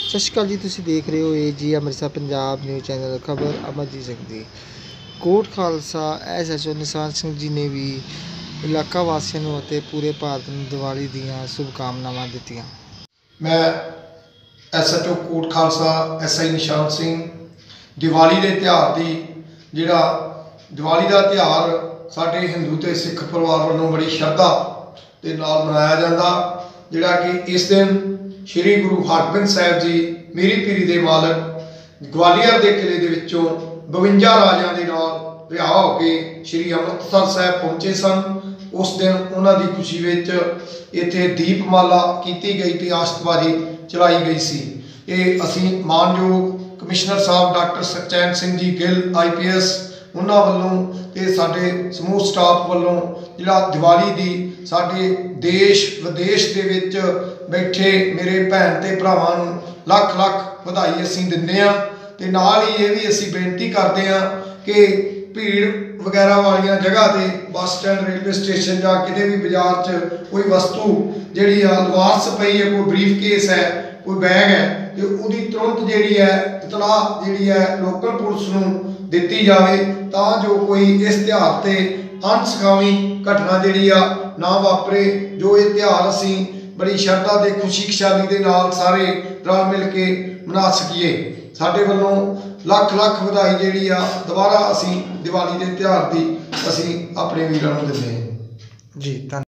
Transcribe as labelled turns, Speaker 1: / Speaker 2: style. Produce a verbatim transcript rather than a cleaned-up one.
Speaker 1: ਸਤਿ ਸ਼੍ਰੀ ਅਕਾਲ ਜੀ, ਤੁਸੀਂ ਦੇਖ ਰਹੇ ਹੋ ਏ ਜੀ ਅੰਮ੍ਰਿਤਸਰ ਪੰਜਾਬ ਨਿਊਜ਼ ਚੈਨਲ। ਖਬਰ ਅਮਰਜੀਤ ਸਿੰਘ ਦੀ। Kot Khalsa S H O Nishan Singh ਜੀ ਨੇ ਵੀ ਇਲਾਕਾ ਵਾਸੀਆਂ ਨੂੰ ਅਤੇ ਪੂਰੇ ਭਾਰਤ ਨੂੰ ਦੀਵਾਲੀ ਦੀਆਂ ਸ਼ੁਭਕਾਮਨਾਵਾਂ ਦਿੱਤੀਆਂ।
Speaker 2: मैं S H O Kot Khalsa S I Nishan Singh Diwali ਦੇ ਤਿਉਹਾਰ ਦੀ ਜਿਹੜਾ ਦੀਵਾਲੀ ਦਾ ਤਿਉਹਾਰ ਸਾਡੇ ਹਿੰਦੂ ਤੇ ਸਿੱਖ ਪਰਿਵਾਰ ਵੱਲੋਂ ਬੜੀ ਸ਼ਰਧਾ ਦੇ ਨਾਲ ਮਨਾਇਆ ਜਾਂਦਾ, ਜਿਹੜਾ ਕਿ ਇਸ ਦਿਨ ਸ਼੍ਰੀ ਗੁਰੂ ਹਰਗੋਬਿੰਦ ਸਾਹਿਬ ਜੀ ਮੀਰੀ ਪੀਰੀ ਦੇ ਮਾਲਕ ਗਵਾਲੀਅਰ ਦੇ ਕਿਲੇ ਦੇ ਵਿੱਚੋਂ ਬਵੰਜਾ ਰਾਜਿਆਂ ਦੇ ਨਾਲ ਰਿਹਾ ਹੋ ਕੇ ਸ਼੍ਰੀ ਅੰਮ੍ਰਿਤਸਰ ਸਾਹਿਬ ਪਹੁੰਚੇ ਸਨ। ਉਸ ਦਿਨ ਉਹਨਾਂ ਦੀ ਖੁਸ਼ੀ ਵਿੱਚ ਇੱਥੇ ਦੀਪਮਾਲਾ ਕੀਤੀ ਗਈ ਤੇ ਆਤਿਸ਼ਬਾਜ਼ੀ ਚਲਾਈ ਗਈ ਸੀ। ਇਹ ਅਸੀਂ ਮਾਨਯੋਗ ਕਮਿਸ਼ਨਰ ਸਾਹਿਬ ਡਾਕਟਰ ਸੁਖਚੈਨ ਸਿੰਘ ਜੀ ਗਿੱਲ ਆਈ ਪੀ ਐਸ ਉਹਨਾਂ ਵੱਲੋਂ ਤੇ ਸਾਡੇ ਸਮੂਹ ਸਟਾਫ ਵੱਲੋਂ ਜਿਹੜਾ ਦੀਵਾਲੀ ਦੀ ਸਾਡੇ ਦੇਸ਼ ਵਿਦੇਸ਼ ਦੇ ਵਿੱਚ ਬੈਠੇ ਮੇਰੇ ਭੈਣ ਤੇ ਭਰਾਵਾਂ ਨੂੰ ਲੱਖ ਲੱਖ ਵਧਾਈ ਅਸੀਂ ਦਿੰਦੇ ਹਾਂ। ਤੇ ਨਾਲ ਹੀ ਇਹ ਵੀ ਅਸੀਂ ਬੇਨਤੀ ਕਰਦੇ ਹਾਂ ਕਿ ਭੀੜ ਵਗੈਰਾ ਵਾਲੀਆਂ ਜਗ੍ਹਾ ਤੇ ਬੱਸ ਸਟੈਂਡ, ਰੇਲਵੇ ਸਟੇਸ਼ਨ ਜਾਂ ਕਿਤੇ ਵੀ ਬਾਜ਼ਾਰ 'ਚ ਕੋਈ ਵਸਤੂ ਜਿਹੜੀ ਆ ਲਵਾਰਸ ਪਈ ਹੈ, ਕੋਈ ਬਰੀਫ ਕੇਸ ਹੈ, ਕੋਈ ਬੈਗ ਹੈ, ਤੇ ਉਹਦੀ ਤੁਰੰਤ ਜਿਹੜੀ ਹੈ ਇਤਲਾਹ ਜਿਹੜੀ ਹੈ ਲੋਕਲ ਪੁਲਿਸ ਨੂੰ ਦਿੱਤੀ ਜਾਵੇ, ਤਾਂ ਜੋ ਕੋਈ ਇਸ ਤਿਉਹਾਰ ਤੇ ਅਣਸੁਖਾਵੀ ਘਟਨਾ ਜਿਹੜੀ ਆ ਨਾ ਵਾਪਰੇ। ਜੋ ਇਹ ਤਿਉਹਾਰ ਅਸੀਂ ਬੜੀ ਸ਼ਰਧਾ ਤੇ ਖੁਸ਼ੀ ਖੁਸ਼ਹਾਲੀ ਦੇ ਨਾਲ ਸਾਰੇ ਰਲ ਮਿਲ ਕੇ ਮਨਾ ਸਕੀਏ। ਸਾਡੇ ਵੱਲੋਂ ਲੱਖ ਲੱਖ ਵਧਾਈ ਜਿਹੜੀ ਆ ਦੁਬਾਰਾ ਅਸੀਂ ਦੀਵਾਲੀ ਦੇ ਤਿਉਹਾਰ ਦੀ ਅਸੀਂ ਆਪਣੇ ਵੀਰਾਂ ਨੂੰ ਦਿੰਦੇ ਹਾਂ ਜੀ। ਧੰਨਵਾਦ।